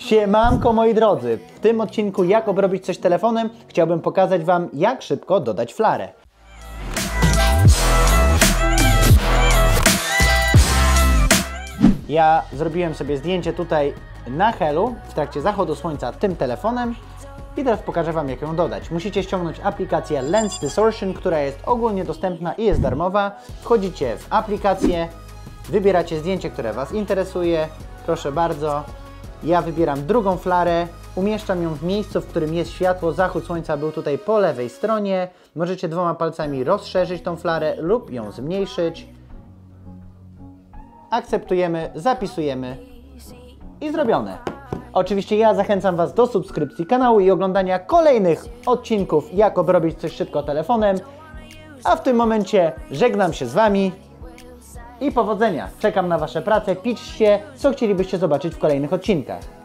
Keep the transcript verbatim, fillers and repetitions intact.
Siemanko moi drodzy, w tym odcinku jak obrobić coś telefonem chciałbym pokazać Wam, jak szybko dodać flarę. Ja zrobiłem sobie zdjęcie tutaj na helu w trakcie zachodu słońca tym telefonem i teraz pokażę Wam, jak ją dodać. Musicie ściągnąć aplikację Lens Distortion, która jest ogólnie dostępna i jest darmowa. Wchodzicie w aplikację, wybieracie zdjęcie, które Was interesuje, proszę bardzo. Ja wybieram drugą flarę, umieszczam ją w miejscu, w którym jest światło, zachód słońca był tutaj po lewej stronie. Możecie dwoma palcami rozszerzyć tą flarę lub ją zmniejszyć. Akceptujemy, zapisujemy i zrobione. Oczywiście ja zachęcam Was do subskrypcji kanału i oglądania kolejnych odcinków, jak obrobić coś szybko telefonem. A w tym momencie żegnam się z Wami i powodzenia. Czekam na Wasze prace, piszcie, co chcielibyście zobaczyć w kolejnych odcinkach.